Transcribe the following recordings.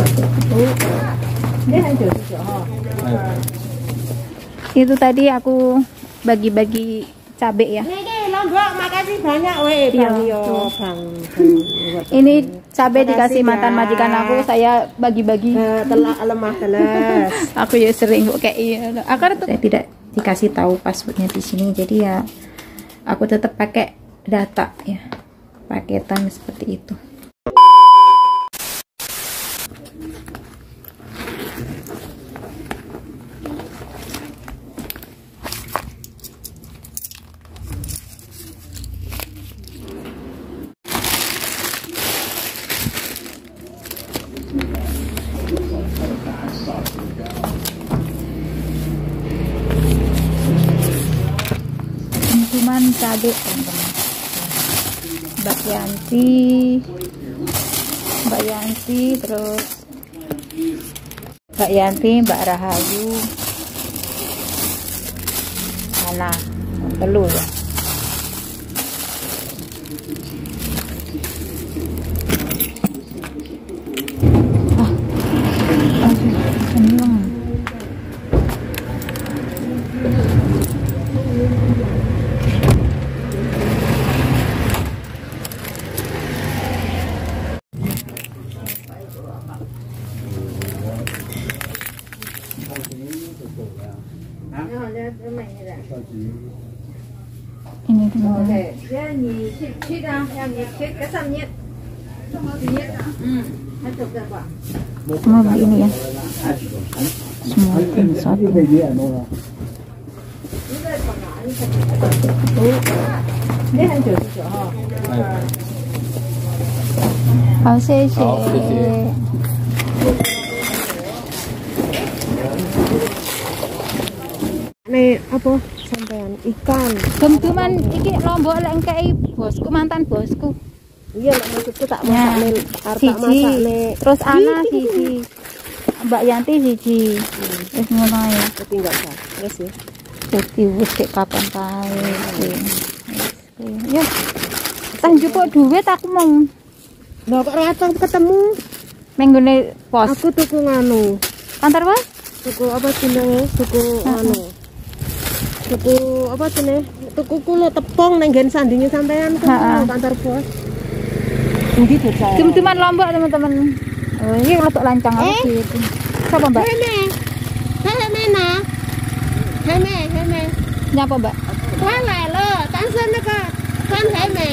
Itu tadi aku bagi-bagi cabe ya. Makasih banyak Bang. Ini cabe dikasih mantan majikan aku, saya bagi-bagi. Telak lemah teles. Aku ya sering kok kayak iya. Saya tidak dikasih tahu passwordnya di sini, jadi ya aku tetap pakai data ya, paketan seperti itu. Cuman cabai teman-teman. Mbak Yanti, terus Mbak Yanti, Mbak Rahayu, Ana, telu ya. Seneng. Ini teman-teman. Semua beli ini ya. Semua satu. Nih apa sampean ikan. Gem-geman iki lombok lek engkei bosku, mantan bosku. Iya lek maksudku tak masakne arep tak masakne. Terus Ana siji. Mbak Yanti siji. Wis ngono ae. Tinggal sak. Terus ya. Jadi wis kapan kae. Ya. Tah njupuk duit aku mau. Lah kok ora ketemu? Menggone pos. Aku tuku nganu. Kantor pos? Tuku apa jenenge? Tuku anu. Tuku apa jenenge? Tuku kulo tepung nang nggen sandinge sampean ke kantor pos. Endi bocah? Cuma lombok teman-teman. Oh, ini letok lancang apa gitu. Siapa Mbak? Heme. Nyapa Mbak? Wala lo, tansen ka. Kan heme.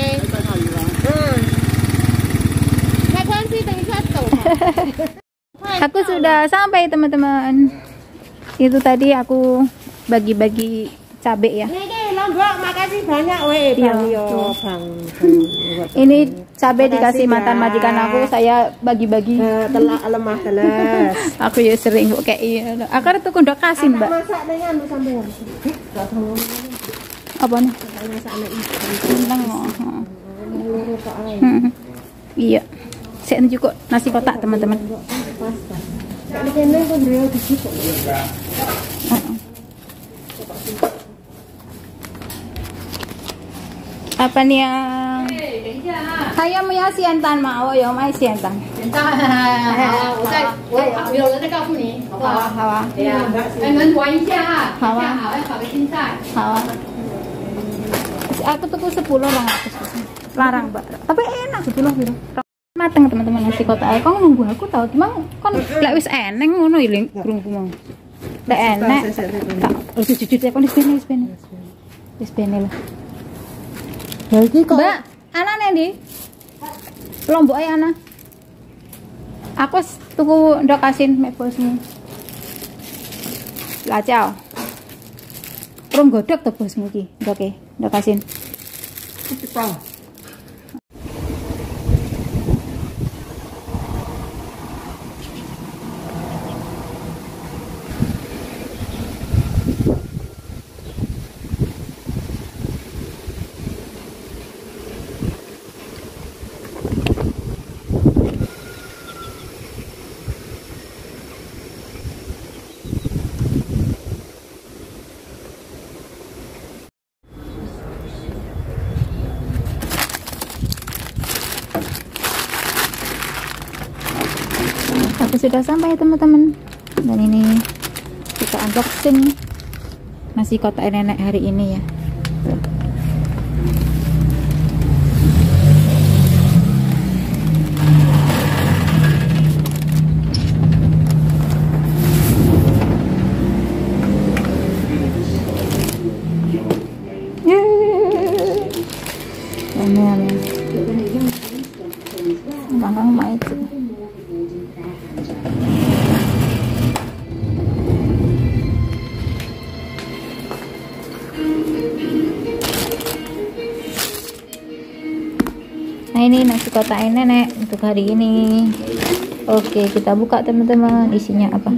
Aku sudah sampai teman-teman. Itu tadi aku bagi-bagi cabe ya. Lombok, makasih banyak Bang. Ini cabe dikasih mantan majikan aku, saya bagi-bagi. Telak lemah teles. Aku ya sering kok kayak iya. Aku tuku ndok kasih Mbak. Masak dengan sampean. Apa nih? Masakne ikan. Iya. Saya juga nasi kotak teman-teman. Apa nih yang? Saya mau siantan mau ya mau siantan. Aku tuku 10.200. Larang Mbak. Tapi enak 10 gitu. Mateng teman-teman nasi kotak. Kok nunggu aku tahu cuma kon lek wis eneng ngono iling krungku mau. Lek enek. Tak jujur kon wis bene. Wis bene lah. Lah iki kok Mbak, ana ndi? Lombok ae ana. Aku tuku ndok asin mek bosmu. Lah ciao. Rong godhog to bosmu iki, ndoke, ndok asin. Cepet. Aku sudah sampai teman-teman, dan ini kita unboxing nasi kotak nenek hari ini ya. Nah ini nasi kotak nenek untuk hari ini. Oke, kita buka teman-teman, isinya apa?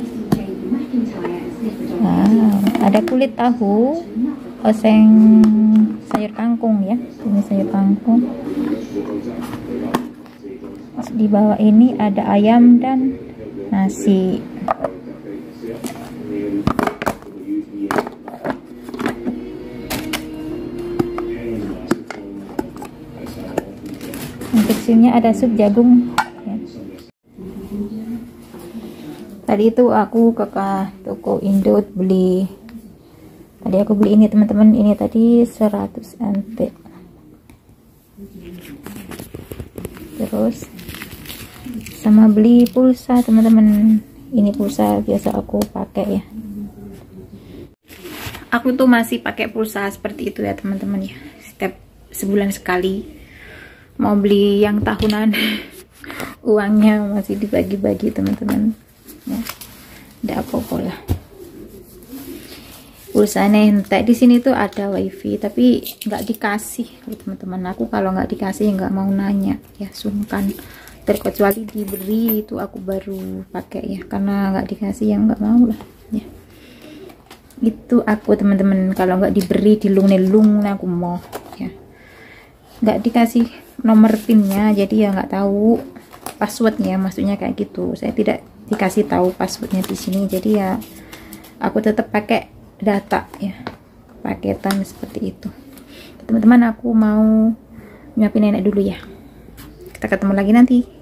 Nah, ada kulit tahu, oseng sayur kangkung ya. Ini sayur kangkung. Di bawah ini ada ayam dan nasi. Teksturnya ada sup jagung ya. Tadi itu aku ke toko Indo beli. Tadi aku beli ini teman-teman, ini tadi 100 NT. Terus sama beli pulsa teman-teman. Ini pulsa biasa aku pakai ya. Aku tuh masih pakai pulsa seperti itu ya teman-teman ya. Setiap sebulan sekali mau beli yang tahunan uangnya masih dibagi-bagi teman-teman ya. Tidak apa-apa lah. Pulsanya entek di sini tuh ada wifi tapi nggak dikasih teman-teman. Aku kalau nggak dikasih nggak mau nanya ya, sungkan. Terkecuali diberi itu aku baru pakai ya, karena nggak dikasih yang nggak mau lah ya. Itu aku teman-teman, kalau nggak diberi dilung-nelung aku mau ya. Nggak dikasih nomor pinnya, jadi ya nggak tahu passwordnya, maksudnya kayak gitu. Saya tidak dikasih tahu passwordnya di sini, jadi ya aku tetap pakai data ya, paketan seperti itu. Teman-teman, aku mau nyuapin nenek dulu ya. Kita ketemu lagi nanti.